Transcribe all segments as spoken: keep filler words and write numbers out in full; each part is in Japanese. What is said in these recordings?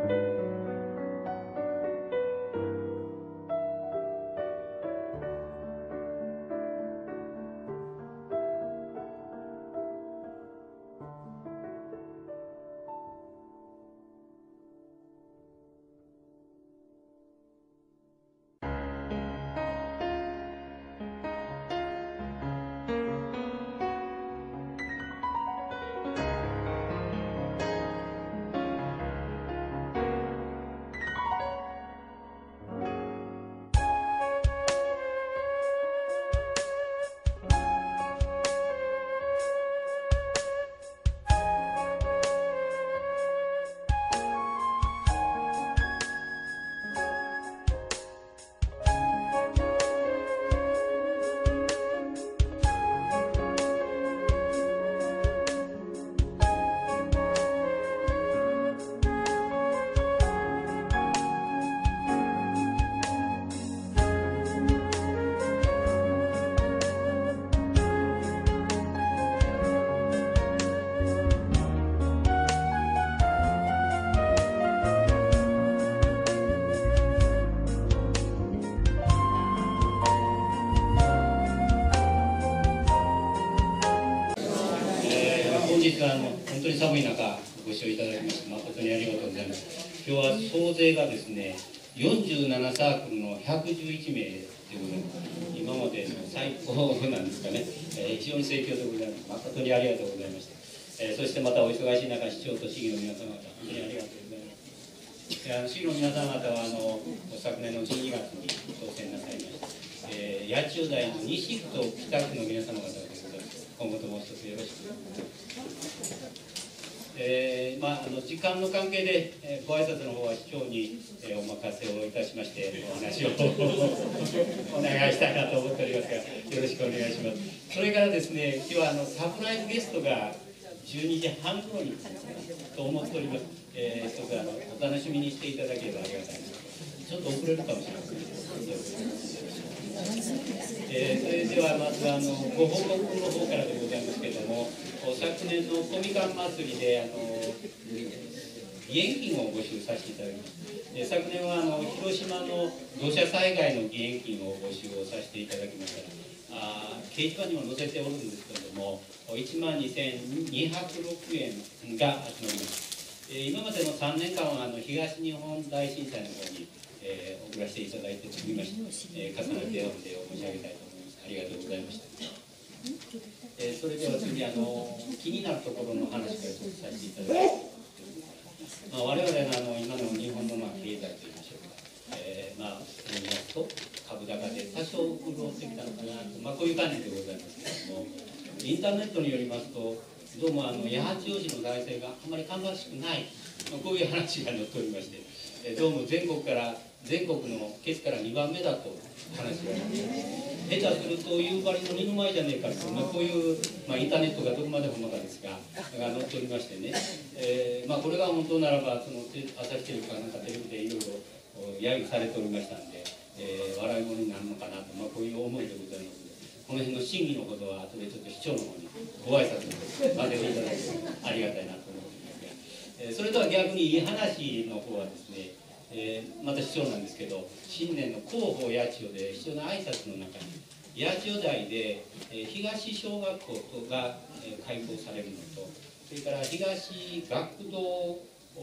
本日はあの本当に寒い中ご視聴いただきまして誠にありがとうございます。今日は総勢がですねよんじゅうななサークルのひゃくじゅういちめいということで今までの最高なんですかね、えー、非常に盛況でございます。誠にありがとうございました。えー、そしてまたお忙しい中市長と市議の皆様方本当にありがとうございます。あの市議の皆様方はあの昨年のじゅうにがつに当選なさいました、えー、八千代台の西区と北区の皆様方でございます。今後とも一つよろしく。えーまあ、あの時間の関係で、えー、ご挨拶の方は市長に、えー、お任せをいたしましてお話をお願いしたいなと思っておりますがよろしくお願いします。それからですね今日はあのサプライズゲストがじゅうにじはん頃にと思っております。えー、一つあのお楽しみにしていただければありがたいです。ちょっと遅れるかもしれません。えー、それではまずあのご報告の方からでございますけれども、昨年のコミカン祭りであの義援金を募集させていただきます。えー、昨年はあの広島の土砂災害の義援金を募集をさせていただきました。あ掲示板にも載せておるんですけれどもいちまんにせんにひゃくろくえんが集まります。えー、今までのさんねんかんはあの東日本大震災の方にえー、送らせていただいておりまして、えー、重ねておんでを申し上げたいと思います。ありがとうございました。えー、それでは次あの気になるところの話からちょっとさせていただきます。まあ、我々のあの今の日本のまあ経済といいましょうか、えー、まあ見ますと株高で多少潤ってきたのかなと、まあ、こういう感じでございますけれども、インターネットによりますとどうもあの八千代市の財政があまり芳しくない、まあ、こういう話が載っておりまして、えー、どうも全国から全国のケツからにばんめだと話があります。下手すると夕張の二の舞じゃねえかと、まあ、こういう、まあ、インターネットがどこまで本当かですがが載っておりましてね、えーまあ、これが本当ならばその朝日テレビかなんかテレビでいろいろ揶揄されておりましたんで、えー、笑い物になるのかなと、まあ、こういう思いでございますので、この辺の真偽のほどは後でちょっと市長の方にご挨拶までをいただければありがたいなと思っていますが、えー、それとは逆にいい話の方はですね、えー、また市長なんですけど、新年の広報八千代で市長の挨拶の中に八千代台で、えー、東小学校が、えー、開校されるのと、それから東学童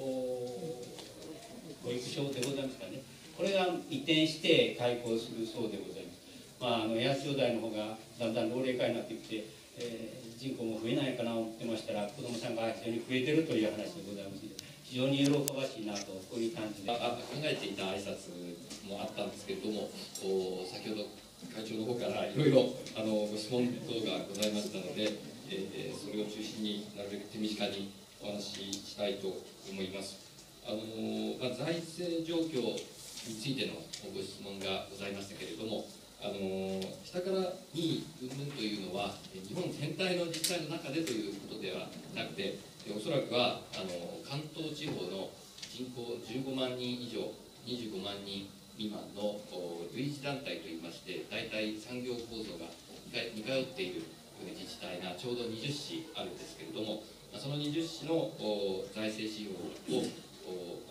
保育所でございますかね、これが移転して開校するそうでございます。まあ、あの八千代台の方がだんだん老齢化になってきて、えー、人口も増えないかなと思ってましたら子どもさんが非常に増えてるという話でございますので、非常に喜ばしいなと、こういう感じであ考えていた挨拶もあったんですけれども、先ほど会長の方からいろいろあのご質問等がございましたので、えー、それを中心になるべく手短にお話ししたいと思います。あのまあ、財政状況についてのご質問がございましたけれども、あの下からにい云々というのは日本全体の自治体の中でということではなくて、おそらくはあの関東地方の人口じゅうごまんにん以上にじゅうごまんにん未満の類似団体といいまして、大体産業構造が似通っている自治体がちょうどにじゅっしあるんですけれども、そのにじゅっしの財政指標を主な財政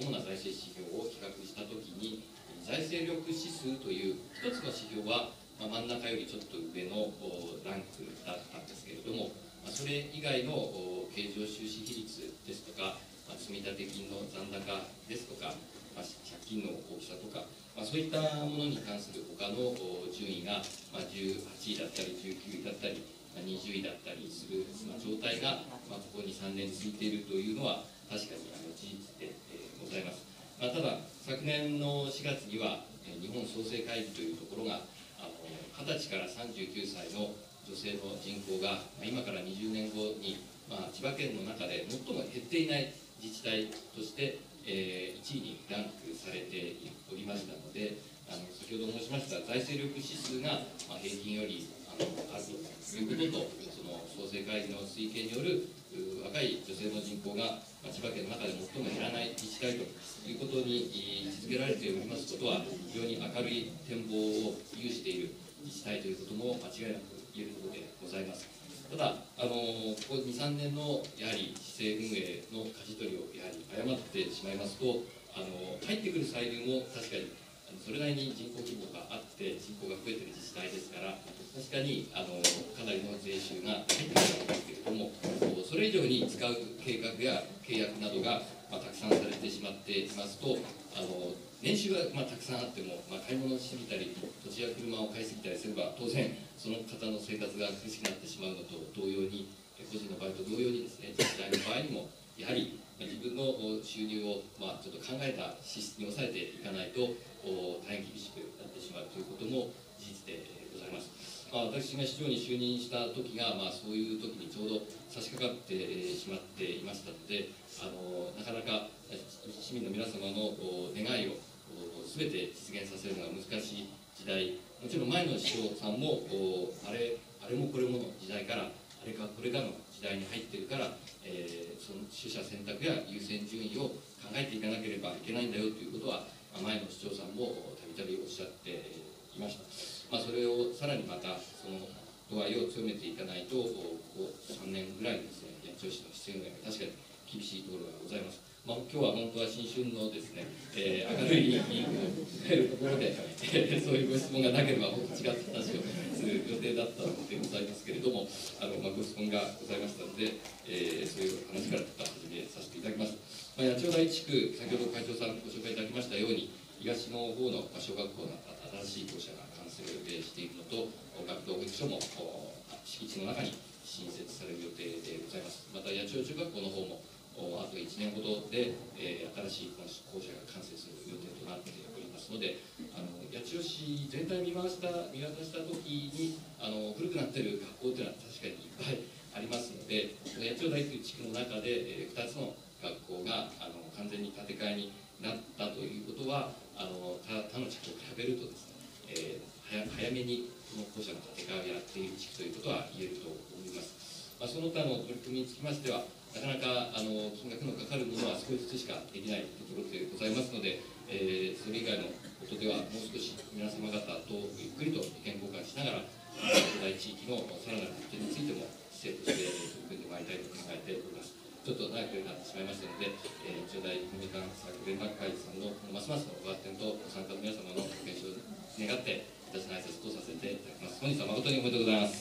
指標を比較したときに、財政力指数という一つの指標は、まあ、真ん中よりちょっと上のランクだったんですけれども、まあ、それ以外の経常収支比率ですとか、まあ、積立金の残高ですとか、まあ、借金の大きさとか、まあ、そういったものに関する他の順位が、まあ、じゅうはちいだったりじゅうきゅういだったり、まあ、にじゅういだったりする、まあ、状態が、まあ、ここにさんねん続いているというのは確かにあの事実で、えー、ございます。まあ、ただ昨年のしがつには、えー、日本創生会議というところがあのはたちからさんじゅうきゅうさいの女性の人口が、まあ、今からにじゅうねんごに、まあ、千葉県の中で最も減っていない自治体として、えー、いちいにランクされておりましたので、あの先ほど申しました財政力指数が、まあ、平均よりあのあるということと、その創生会議の推計による若い女性の人口が、まあ、千葉県の中で最も減らない自治体ということに位置づけられておりますことは、非常に明るい展望を有している自治体ということも間違いなく言えるところでございます。ただ、あのここに、さんねんのやはり市政運営の舵取りをやはり誤ってしまいますと、あの入ってくる歳入も確かにそれなりに人口規模があって人口が増えている自治体ですから、確かにあのかなりの税収が入ってくるんですけれども、それ以上に使う計画や契約などが、まあ、たくさんされてしまっていますと、あの年収が、まあ、たくさんあっても、まあ、買い物をしすぎたり土地や車を買いすぎたりすれば、当然その方の生活が苦しくなってしまうのと同様に、個人の場合と同様にですね、自治体の場合にもやはり自分の収入を、まあ、ちょっと考えた支出に抑えていかないと大変厳しくなってしまうということも事実でございます。まあ、私が市長に就任した時が、まあ、そういう時にちょうど差し掛かってしまっていましたので、あのなかなか市民の皆様の願いを全て実現させるのが難しい時代、もちろん前の市長さんもあれあれもこれもの時代からあれかこれかの時代に入っているから、えー、その取捨選択や優先順位を考えていかなければいけないんだよということは、前の市長さんもたびたびおっしゃっていました。まあ、それをさらにまたその度合いを強めていかないと、ここさんねんぐらいのですね、八千代市の市政運営が確かに厳しいところがございます。まあ、今日は本当は新春のですね、えー、明るい議員を迎えるところで、えー、そういうご質問がなければ、もっと違った話をする予定だったのでございますけれども、あのまあ、ご質問がございましたので、えー、そういう話からちょっと始めさせていただきます。まあ、八千代第一区、先ほど会長さんご紹介いただきましたように、東の方の小学校の新しい校舎が完成しているのと、学童保育所も敷地の中に新設される予定でございます。また八千代中学校の方もあといちねんほどで、えー、新しい校舎が完成する予定となっておりますので、あの八千代市全体見回した見渡した時にあの古くなっている学校というのは確かにいっぱいありますので、八千代台という地区の中で、えー、ふたつの学校があの完全に建て替えになったということは、あの 他, 他の地区と比べるとですね、えー、早, 早めにこの校舎の建て替えをやっている地区ということは言えると思います。まあ、その他の取り組みにつきましては、なかなかあの金額のかかるものは少しずつしかできないところでございますので、えー、それ以外のことではもう少し皆様方とゆっくりと意見交換しながら、巨大地域のさらなる発展についても姿勢として取り組んでまいりたいと考えております。ちょっと長くなってしまいましたので、えー、巨大コミュニカンサークル連絡会さんのますますのご発展とご参加の皆様のご健勝を願って私の挨拶とさせていただきます。本日は誠におめでとうございます。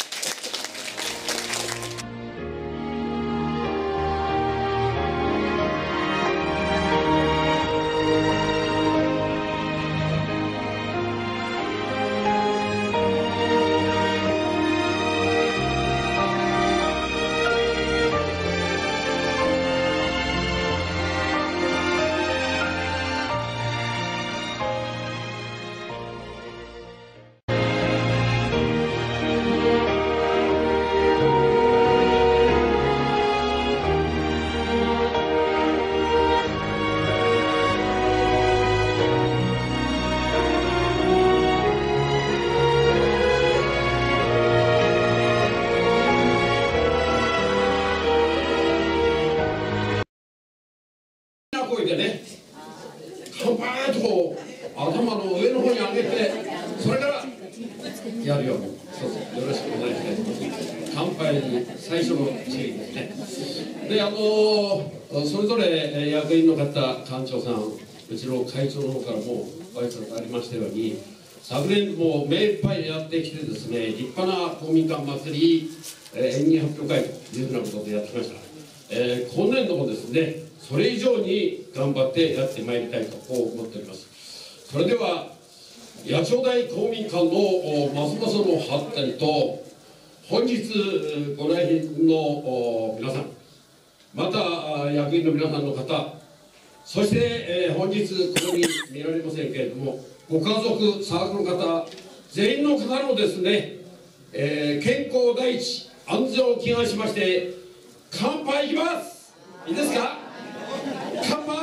でね、乾杯と頭の上の方に上げて、それからやるように、そうそう、よろしくお願いしたいと思います。乾杯に最初の注意ですね。で、あのそれぞれ役員の方、館長さん、うちの会長の方からもご挨拶ありましたように、昨年も目いっぱいやってきてですね、立派な公民館祭り、えー、演技発表会というふうなことでやってきました。えー、今年度もですね、それ以上に頑張ってやってまいりたいとこう思っております。それでは八丁台公民館のますますの発展と、本日ご来賓の皆さん、また役員の皆さんの方、そして、えー、本日ここに見られませんけれども、ご家族、サークルの方、全員の方のですね、えー、健康第一、安全を祈願しまして、乾杯いきます。いいですか？乾杯。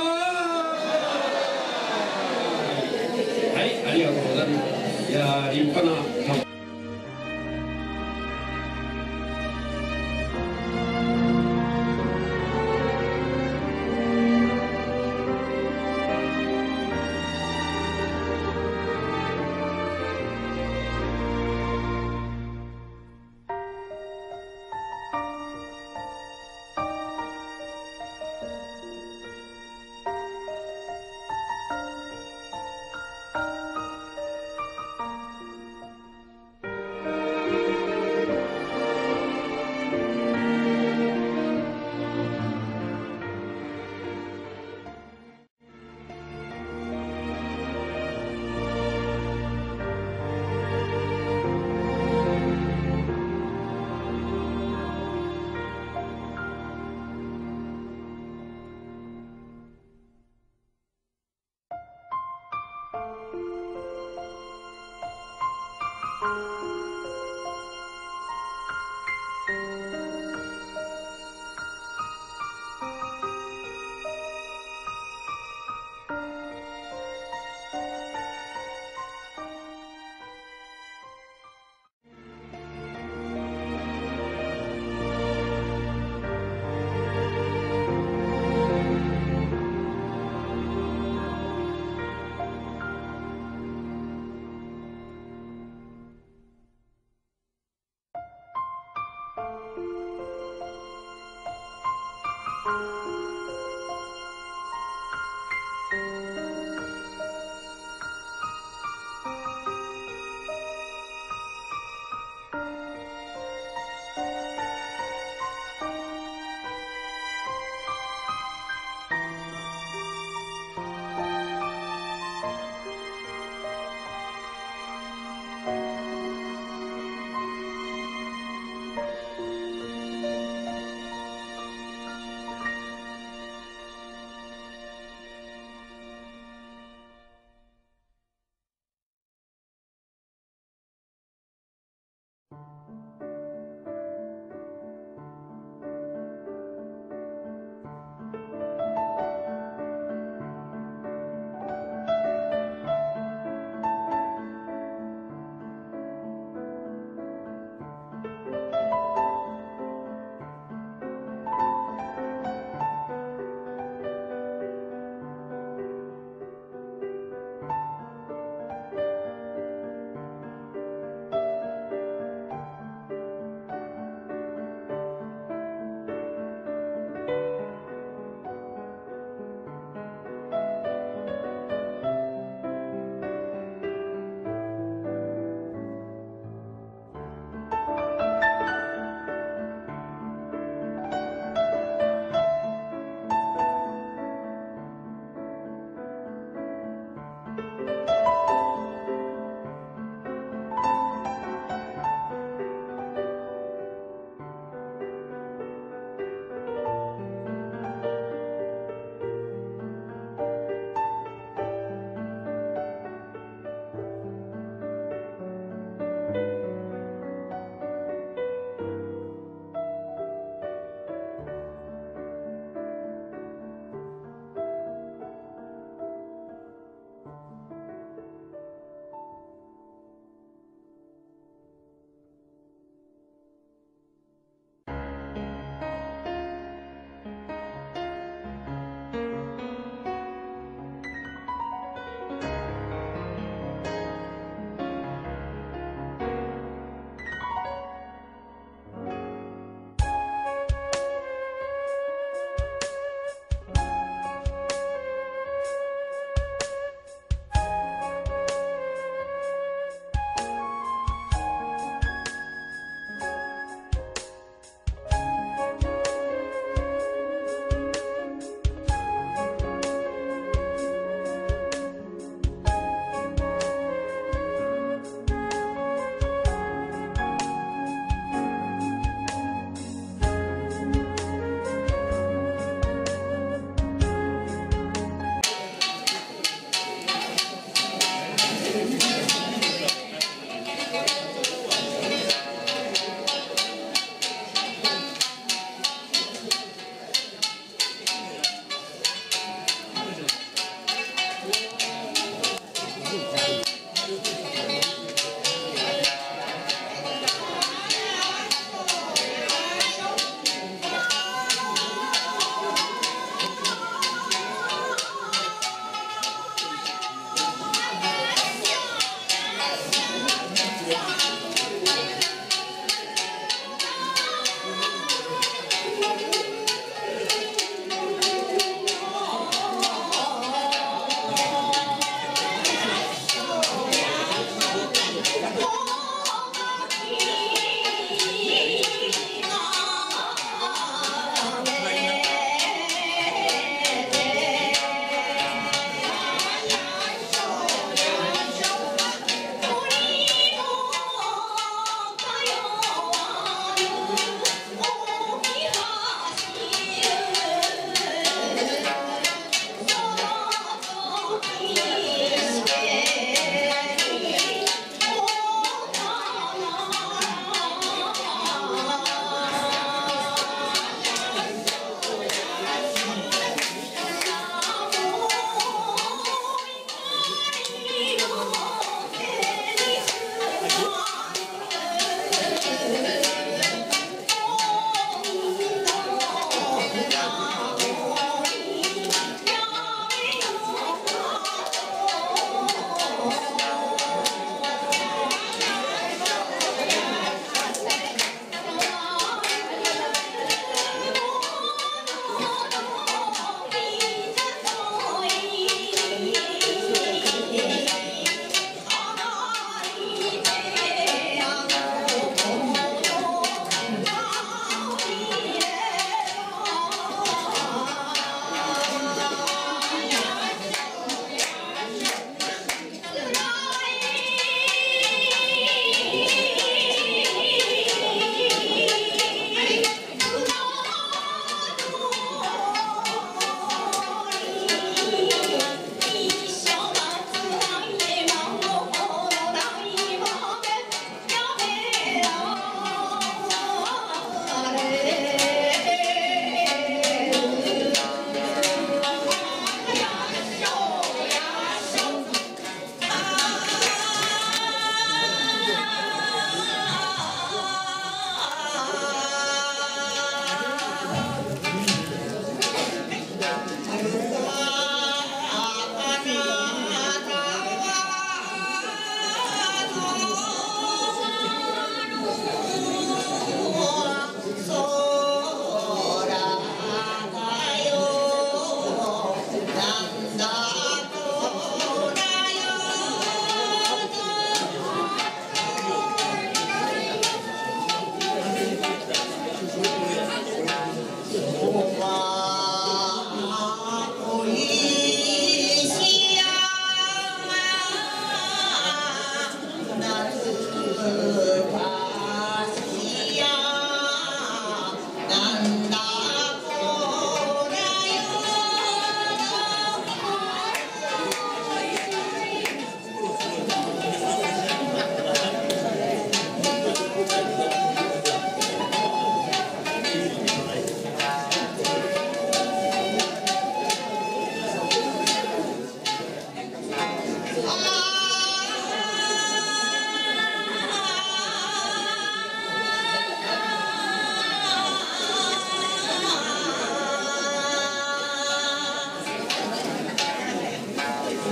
はい、ありがとうございます。いやー、立派な乾杯。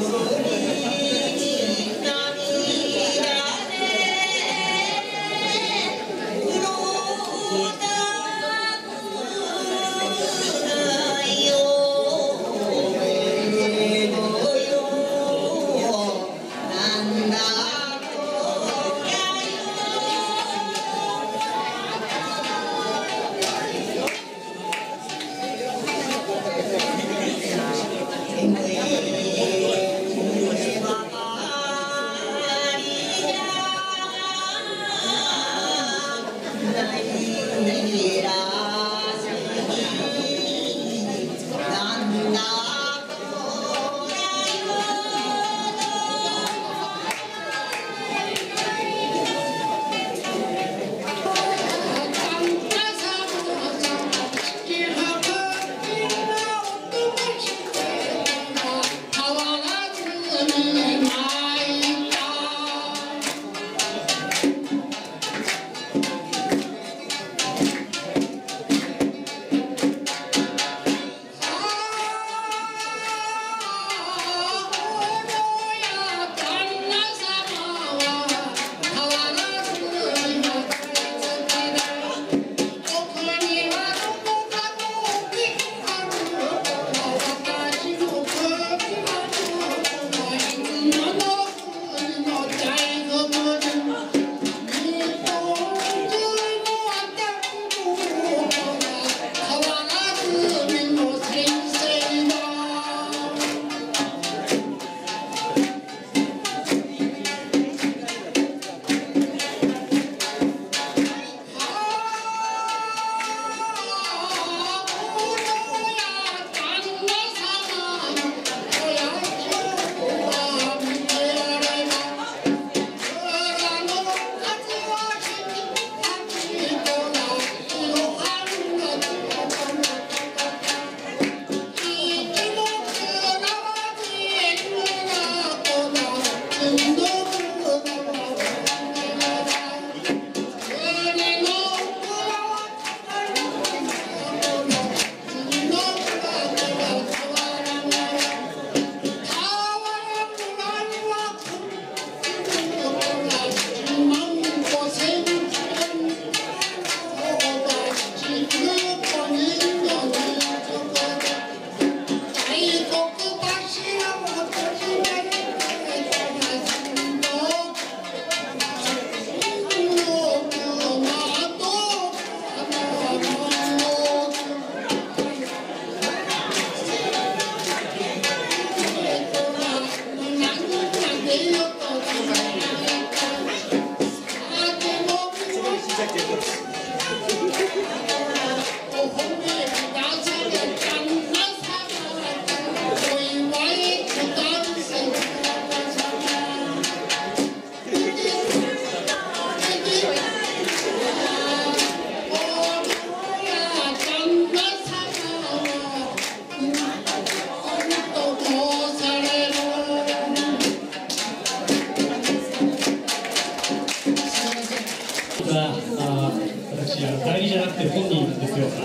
代理じゃなくて本人なんですよ。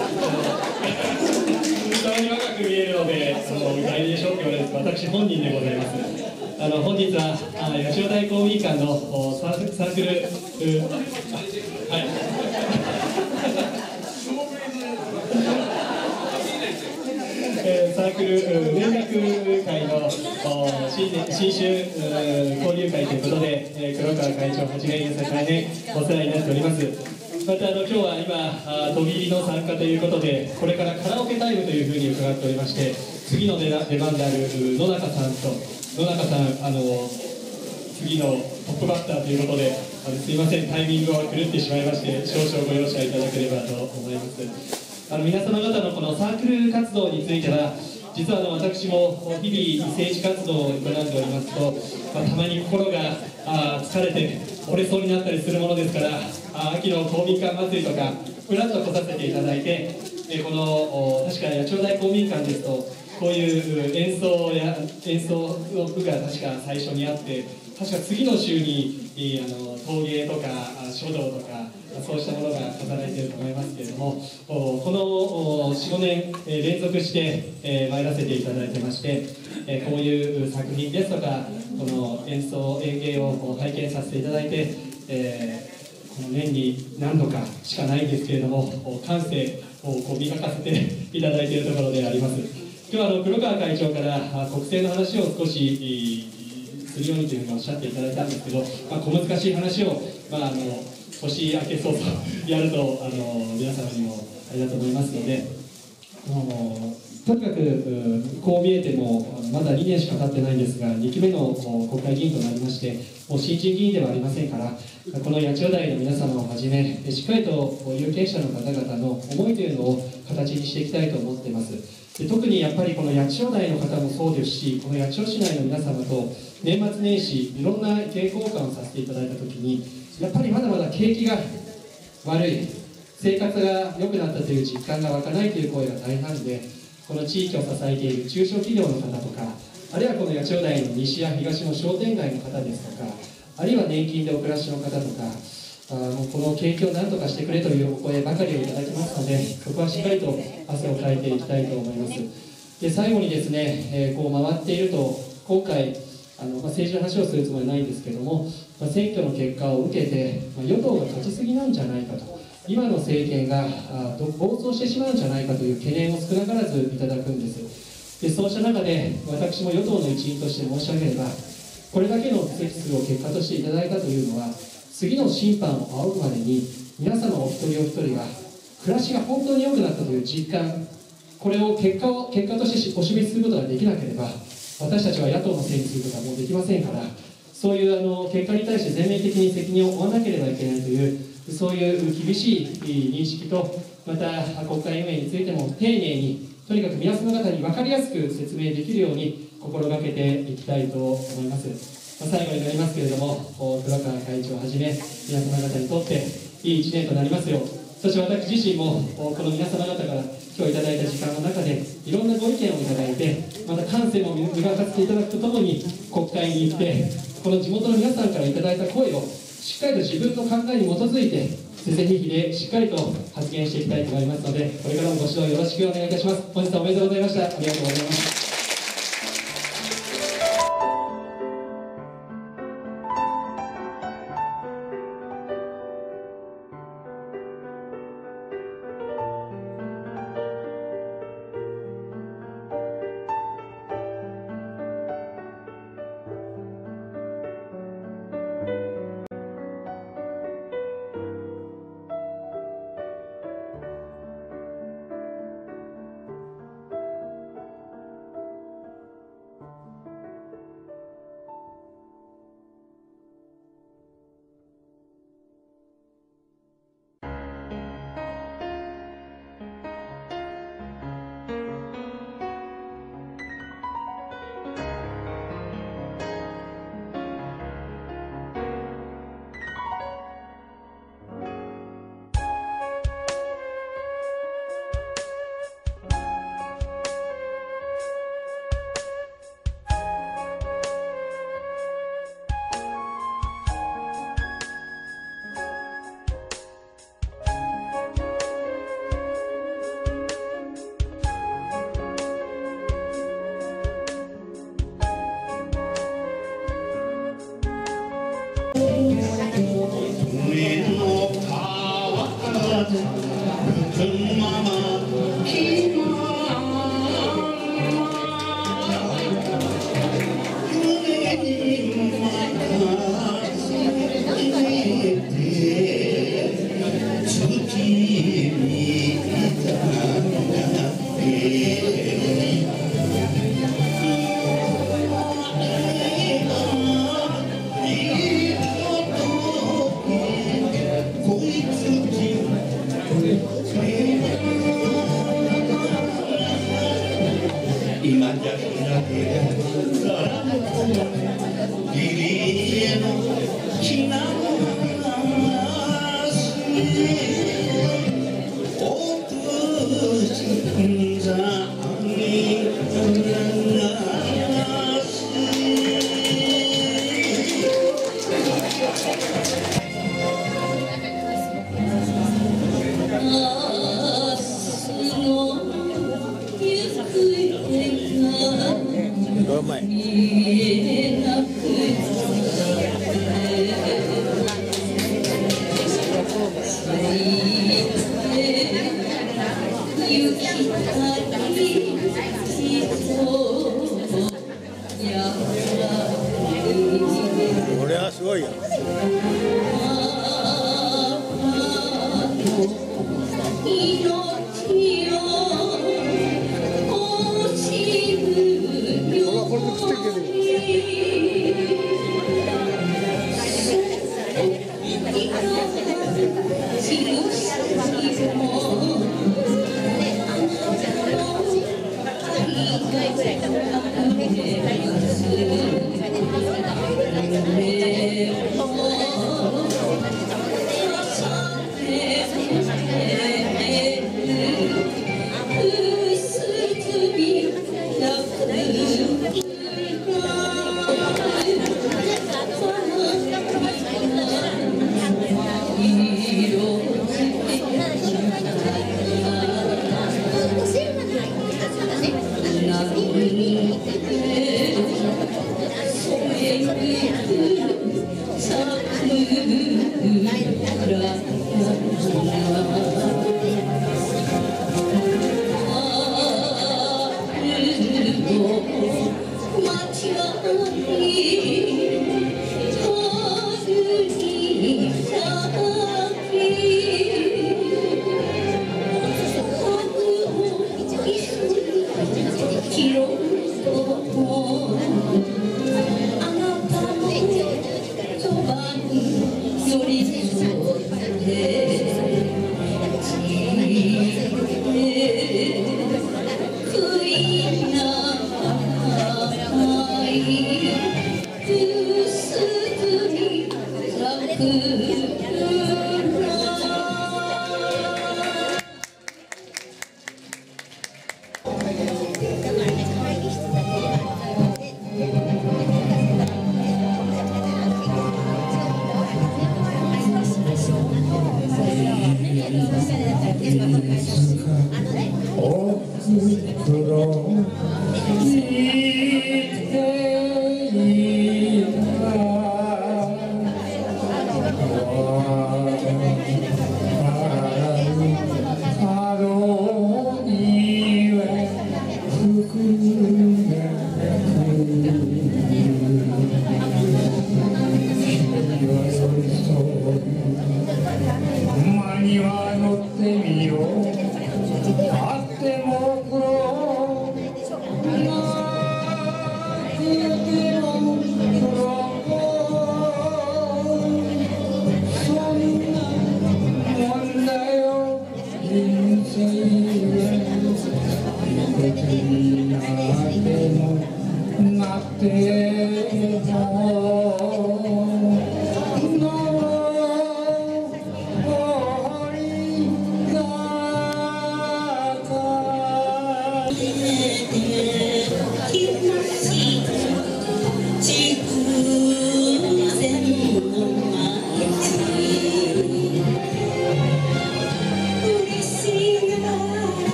顔に若く見えるので、あの代理でしょうって言われるんですが、私本人でございます。あの本日はあ八千代台公民館のサーサークル、はい。えー、サークル連絡会の新年新春交流会ということで、えー、黒川会長はちねん大変お世話になっております。またあの今日は今飛び入りの参加ということで、これからカラオケタイムというふうに伺っておりまして、次の出番である野中さんと野中さんあの次のトップバッターということで、あのすいませんタイミングが狂ってしまいまして少々ご容赦いただければと思います。あの皆様方のこのサークル活動については、実はあの私も日々政治活動を営んでおりますと、まあ、たまに心があ疲れて折れそうになったりするものですから、あ秋の公民館祭りとかふらっと来させていただいて、えこの確か八千代台公民館ですとこういう演奏や演奏の部が確か最初にあって、確か次の週にあの陶芸とか書道とかそうしたものが飾られていると思いますけれども、このよん、ごねん連続して参らせていただいてまして、こういう作品ですとか、この演奏、演芸を拝見させていただいて、この年に何度かしかないんですけれども、感性をこう磨かせていただいているところであります。今日はあの黒川会長から国政の話を少しするようにというふうにおっしゃっていただいたんですけど、まあ、小難しい話を、まあ、あの年明け早々やるとあの皆様にもあれだと思いますので、あのとにかくこう見えてもまだにねんしか経ってないんですが、にきめの国会議員となりまして、もう新人議員ではありませんから、この八千代台の皆様をはじめ、しっかりと有権者の方々の思いというのを形にしていきたいと思っています。で特にやっぱりこの八千代台の方もそうですし、この八千代市内の皆様と年末年始いろんな意見交換をさせていただいたときに、やっぱりまだまだ景気が悪い、生活が良くなったという実感が湧かないという声が大半で、この地域を支えている中小企業の方とか、あるいはこの八千代台の西や東の商店街の方ですとか、あるいは年金でお暮らしの方とか、あもうこの景気を何とかしてくれというお声ばかりをいただきますので、そこはしっかりと汗をかいていきたいと思います。で最後にですね、えー、こう回っていると、今回あの、まあ、政治の話をするつもりはないんですけども、まあ、選挙の結果を受けて、まあ、与党が勝ちすぎなんじゃないかと、今の政権があ暴走してしまうんじゃないかという懸念を少なからずいただくんです。でそうした中で、私も与党の一員として申し上げれば、これだけの議席数を結果としていただいたというのは、次の審判を仰ぐまでに皆様お一人お一人が暮らしが本当に良くなったという実感、これを結果を結果としてお示しすることができなければ、私たちは野党のせいにすることはもうできませんから、そういうあの結果に対して全面的に責任を負わなければいけないという、そういう厳しい認識と、また国会運営についても丁寧に、とにかく皆様方に分かりやすく説明できるように心がけていきたいと思います。まあ、最後になりますけれども、黒川会長をはじめ皆様方にとっていいいちねんとなりますよう、そして私自身もこの皆様方から今日いただいた時間の中でいろんなご意見をいただいて、また感性も磨かせていただくとともに国会に行って、この地元の皆さんからいただいた声をしっかりと自分の考えに基づいて是々非々でしっかりと発言していきたいと思いますので、これからもご指導よろしくお願いいたします。本日はおめでとうございました。ありがとうございます。 こいつこれはすごいよ。これで食っていける。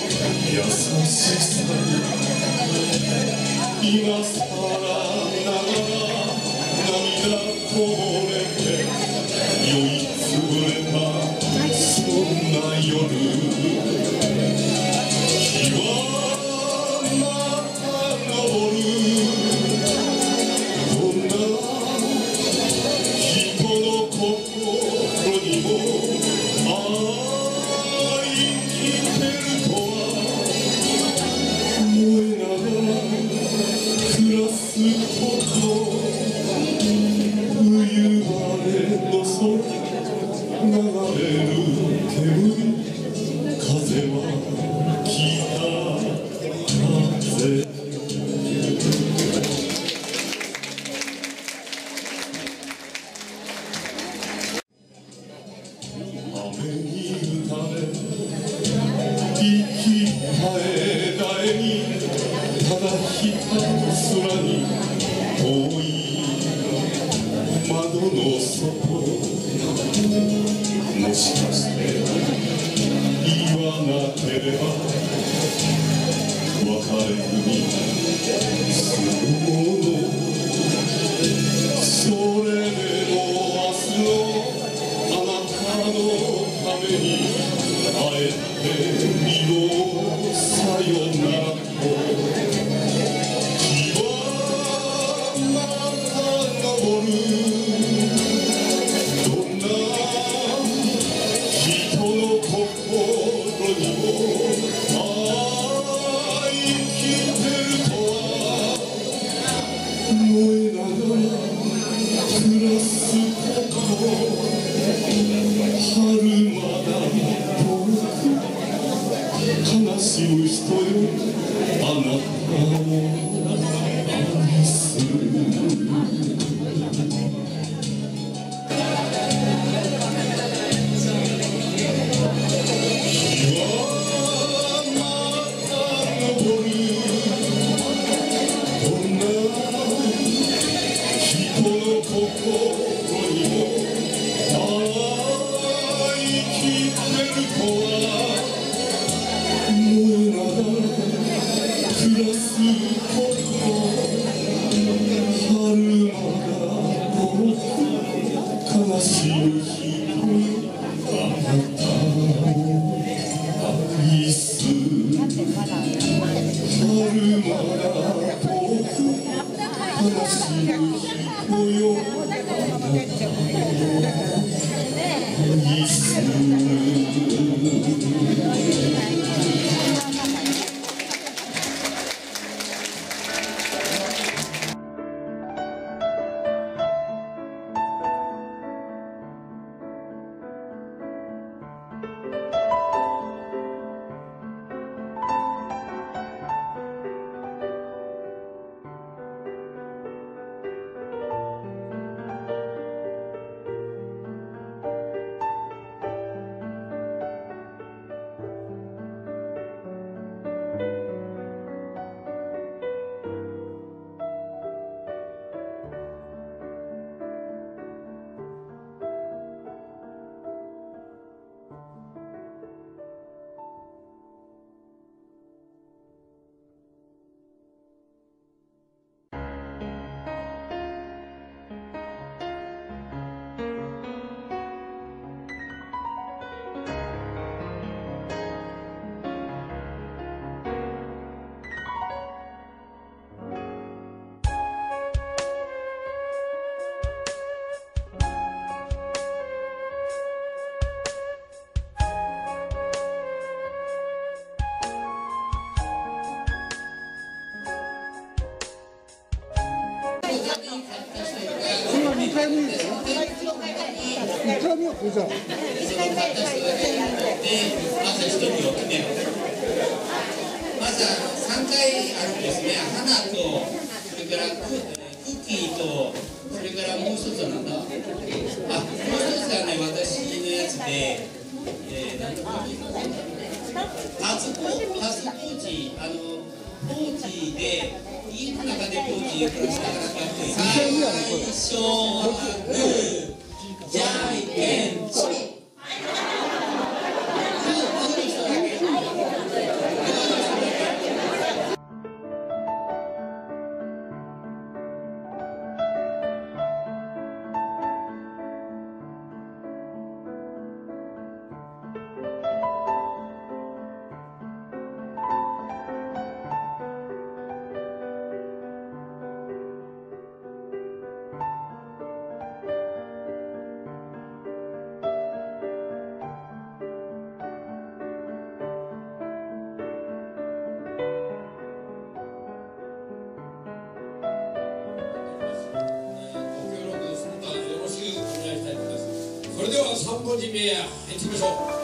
今さら冬晴れの空流れる煙風は北風雨に打たれ生き絶え絶えにただひたすらに遠い窓の外もしかして言わなければ別れずに済むものそれでも明日のあなたのためにあえて身をさよならと日はまた昇るどんな人の心にもああ生きてるとは燃えながら暮らすこと春まだ遠く悲しむ人よあなたを愛する日はまた昇るどんな人の心にもああ生きてるとは燃えながら暮らすこと春まだ遠く悲しむ人よあなたを愛する春まだ遠く悲しむ人よあなたを愛するにかいめですよ。にかいめはこれじゃん。 まず一つを決める。まずはさんかいあるんですね。花と、それからクッキーと、それからもう一つはなんだ。あ、もう一つはね、私のやつで、えー、なんだろう。初ポ初ポーチ、あの、ポーチで、家の中でポーチ暮らしながら買って、最初はグー、じゃんけんぽい。 それではさん文字目へ入ってみましょう。